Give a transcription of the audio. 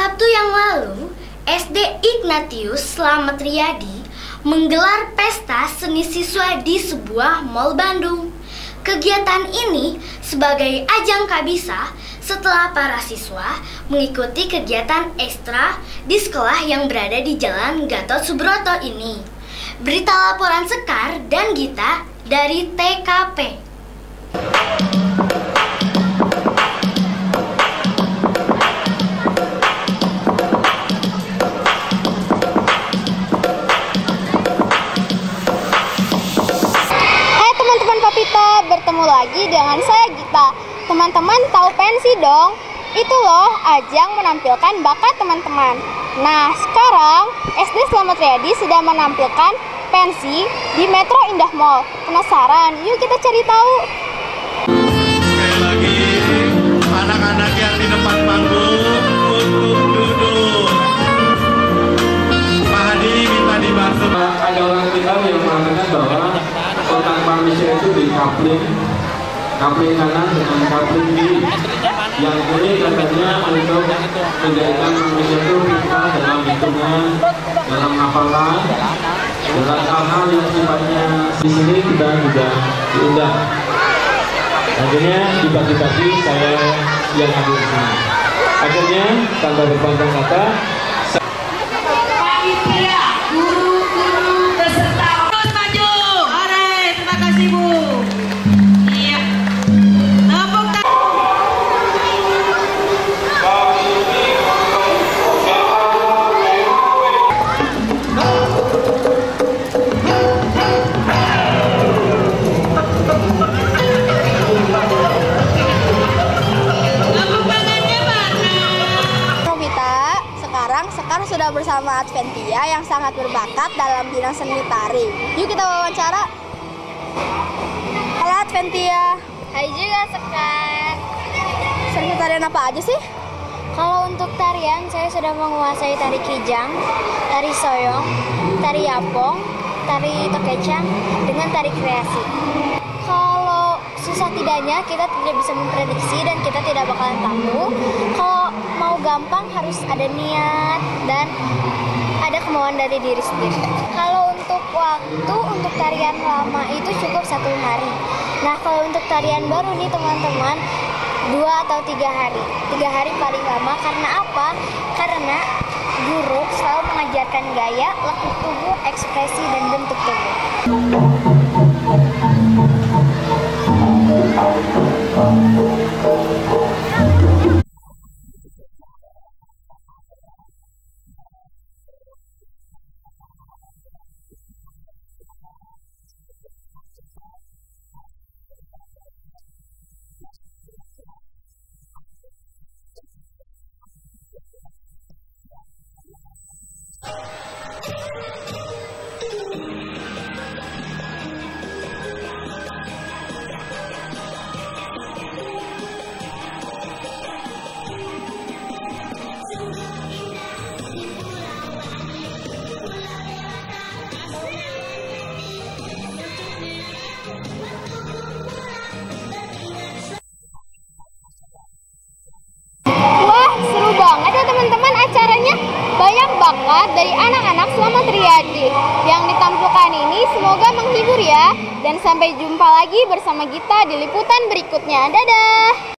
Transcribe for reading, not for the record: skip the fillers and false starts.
Sabtu yang lalu, SD Ignatius Slamet Riyadi menggelar pesta seni siswa di sebuah mal Bandung. Kegiatan ini sebagai ajang kabisa setelah para siswa mengikuti kegiatan ekstra di sekolah yang berada di Jalan Gatot Subroto ini. Berita laporan Sekar dan Gita dari TKP. Papita, bertemu lagi dengan saya Gita. Teman-teman tahu pensi dong? Itu loh ajang menampilkan bakat teman-teman. Nah, sekarang SD Slamet Riyadi sedang menampilkan pensi di Metro Indah Mall. Penasaran? Yuk kita cari tahu. Sekali lagi, anak-anak yang di depan panggung untuk duduk. Pak Hadi minta dibantu. Ada orang kita yang mengatakan bahwa otak manusia itu di coupling kanan dengan coupling kiri. Yang ini katanya untuk menjadikan manusia itu kita dalam hitungan, dalam hafalan, dalam hal-hal yang sifatnya di sini kita juga diundang. Akhirnya dibagi-bagi saya yang hadir di sini. Akhirnya tanpa berpanjang kata. Sekar sudah bersama Adventia yang sangat berbakat dalam bidang seni tari. Yuk kita wawancara. Halo Adventia. Hai juga Sekar. Seni tarian apa aja sih? Kalau untuk tarian saya sudah menguasai tari kijang, tari soyong, tari yapong, tari tokecang, dengan tari kreasi. Kalau susah tidaknya kita tidak bisa memprediksi dan kita tidak bakalan tahu. Kalau mau gampang harus ada niat dan ada kemauan dari diri sendiri. Kalau untuk waktu untuk tarian lama itu cukup 1 hari. Nah kalau untuk tarian baru nih teman-teman 2 atau 3 hari. 3 hari paling lama. Karena apa? Karena guru selalu mengajarkan gaya, lekuk tubuh, ekspresi dan bentuk tubuh. Banyak bakat dari anak-anak Slamet Riyadi yang ditampilkan ini semoga menghibur ya. Dan sampai jumpa lagi bersama kita di liputan berikutnya. Dadah!